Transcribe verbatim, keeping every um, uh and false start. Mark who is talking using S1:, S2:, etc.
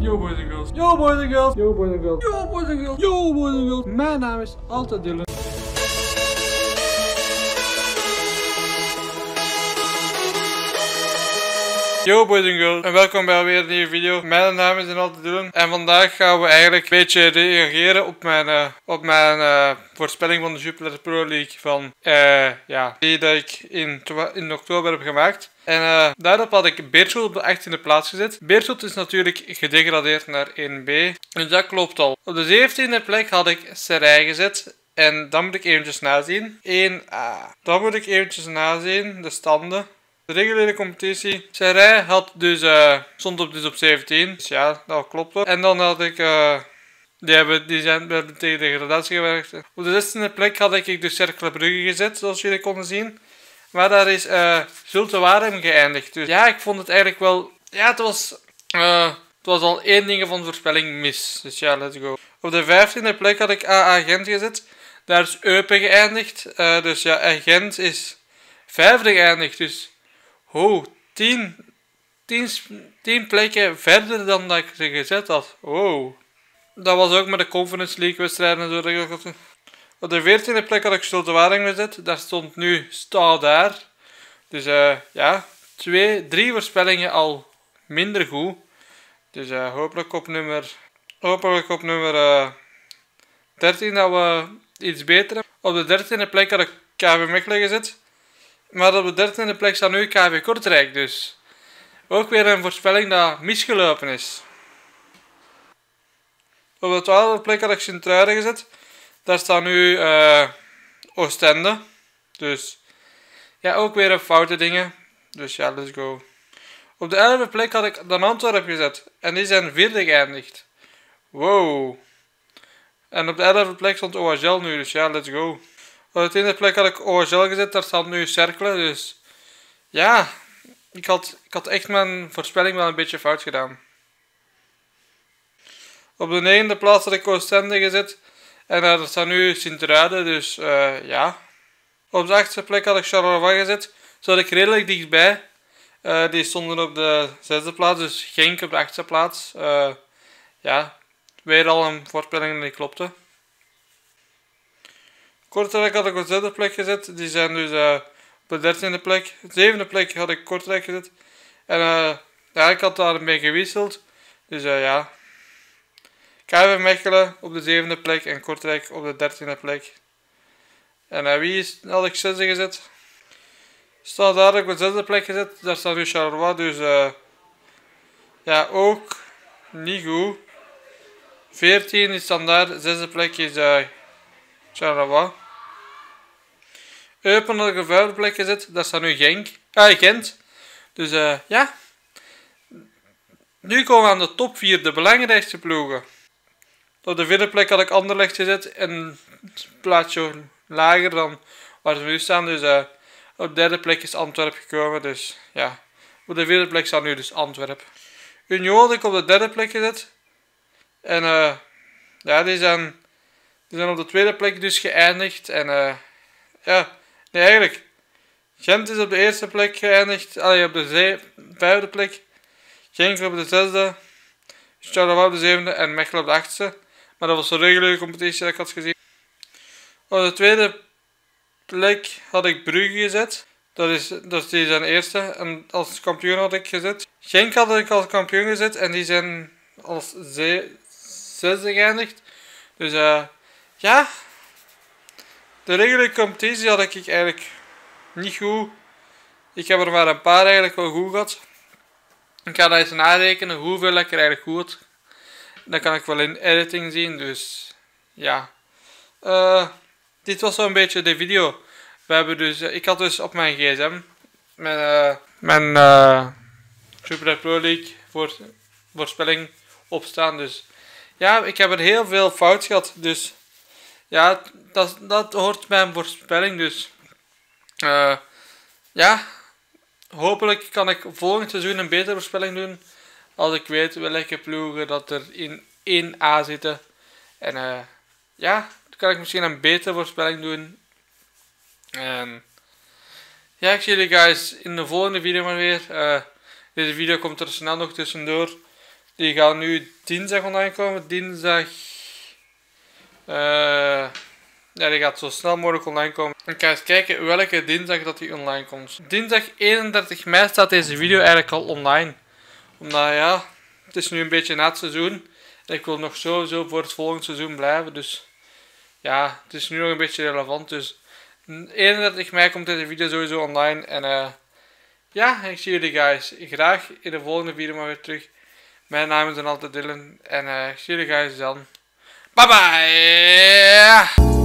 S1: Yo boys and girls. Yo boys and girls. Yo boys and girls. Yo boys and girls. Yo boys and girls. Mijn naam is altijd Dylan. Yo boys and girls en welkom bij alweer een nieuwe video. Mijn naam is altijd Dylan en vandaag gaan we eigenlijk een beetje reageren op mijn, uh, op mijn uh, voorspelling van de Jupiler Pro League van uh, ja, die dat ik in, in oktober heb gemaakt. En uh, daarop had ik Beerschot op de achttiende plaats gezet. Beerschot is natuurlijk gedegradeerd naar één B, dus dat klopt al. Op de zeventiende plek had ik Serij gezet. En dan moet ik eventjes nazien. één A. Dan moet ik eventjes nazien de standen. De reguliere competitie. Serij had dus, uh, stond op, dus op zeventien. Dus ja, dat klopt wel. En dan had ik... Uh, die, hebben, die zijn hebben tegen de degradatie gewerkt. Op de zestiende plek had ik dus Cercle Brugge gezet, zoals jullie konden zien. Maar daar is uh, Zulte Waregem geëindigd. Dus ja, ik vond het eigenlijk wel... Ja, het was... Uh, het was al één ding van voorspelling mis. Dus ja, let's go. Op de vijftiende plek had ik A A Gent gezet. Daar is Eupen geëindigd. Uh, dus ja, Gent is vijfde geëindigd. Dus... Oh, tien, tien, tien plekken verder dan dat ik ze gezet had. Wow. Dat was ook met de Conference League wedstrijden en zo. Op de veertiende plek had ik Zulte Waregem gezet. Daar stond nu Sta daar. Dus uh, ja, twee, drie voorspellingen al minder goed. Dus uh, hopelijk op nummer, hopelijk op nummer uh, dertien dat we iets beter hebben. Op de dertiende plek had ik K V Mechelen gezet. Maar op de dertiende plek staat nu K V Kortrijk, dus ook weer een voorspelling dat misgelopen is. Op de twaalfde plek had ik Sint-Truiden gezet. Daar staat nu uh, Oostende. Dus ja, ook weer een foute dingen. Dus ja, let's go. Op de elfde plek had ik dan Antwerpen gezet. En die zijn vierde geëindigd. Wow. En op de elfde plek stond O H L nu, dus ja, let's go. Op de tiende plek had ik O H L gezet, daar staat nu Cercle, dus ja, ik had, ik had echt mijn voorspelling wel een beetje fout gedaan. Op de negende plaats had ik Oostende gezet en daar staat nu Sint-Truiden, dus uh, ja. Op de achtste plek had ik Charleroi gezet, zat ik redelijk dichtbij. Uh, die stonden op de zesde plaats, dus Genk op de achtste plaats. Uh, ja, weer al een voorspelling die klopte. Kortrijk had ik op de zesde plek gezet. Die zijn dus uh, op de dertiende plek. De zevende plek had ik Kortrijk gezet. En uh, ja, ik had daarmee gewisseld. Dus uh, ja. K V Mechelen op de zevende plek en Kortrijk op de dertiende plek. En uh, wie is, had ik zesde gezet? Staat daar op de zesde plek gezet. Daar staat nu Charleroi. Dus uh, ja, ook niet goed. veertien is dan daar. De zesde plek is uh, Charleroi. Eupen had ik op de vijfde plek gezet. Daar staat nu Genk. Ah, Gent. Dus uh, ja. Nu komen we aan de top vier. De belangrijkste ploegen. Op de vierde plek had ik Anderlecht gezet. En een plaatsje lager dan waar ze nu staan. Dus uh, op de derde plek is Antwerpen gekomen. Dus ja. Op de vierde plek staat nu dus Antwerpen. Union had ik op de derde plek gezet. En uh, ja, die zijn, die zijn op de tweede plek dus geëindigd. En uh, ja. Nee, eigenlijk. Gent is op de eerste plek geëindigd. Allee, op de zee, vijfde plek. Genk op de zesde. Charleroi op de zevende. En Mechelen op de achtste. Maar dat was de reguliere competitie dat ik had gezien. Op de tweede plek had ik Brugge gezet. Dat is, dat is die zijn eerste. En als kampioen had ik gezet. Genk had ik als kampioen gezet. En die zijn als zee, zesde geëindigd. Dus uh, ja... De reguliere competitie had ik eigenlijk niet goed. Ik heb er maar een paar eigenlijk wel goed gehad. Ik ga dat eens narekenen hoeveel ik er eigenlijk goed had. Dat kan ik wel in editing zien. Dus ja. Uh, dit was zo'n beetje de video. We hebben dus, uh, ik had dus op mijn gsm mijn, uh, mijn uh, Jupiler Pro League voor, voorspelling opstaan. Dus ja, ik heb er heel veel fout gehad. Dus ja, dat, dat hoort bij mijn voorspelling, dus uh, ja, hopelijk kan ik volgend seizoen een betere voorspelling doen, als ik weet welke ploegen dat er in één A zitten. En uh, ja, dan kan ik misschien een betere voorspelling doen. En ja, ik zie jullie guys in de volgende video maar weer. Uh, deze video komt er snel nog tussendoor, Die gaan nu dinsdag online komen. Dinsdag... Uh, ja, die gaat zo snel mogelijk online komen. Ik ga eens kijken welke dinsdag dat die online komt. Dinsdag eenendertig mei staat deze video eigenlijk al online. Omdat ja, het is nu een beetje na het seizoen. En ik wil nog sowieso voor het volgende seizoen blijven. Dus ja, het is nu nog een beetje relevant. Dus eenendertig mei komt deze video sowieso online. En uh, ja, ik zie jullie guys graag in de volgende video maar weer terug. Mijn naam is dan altijd Dylan. En uh, ik zie jullie guys dan. Bye bye!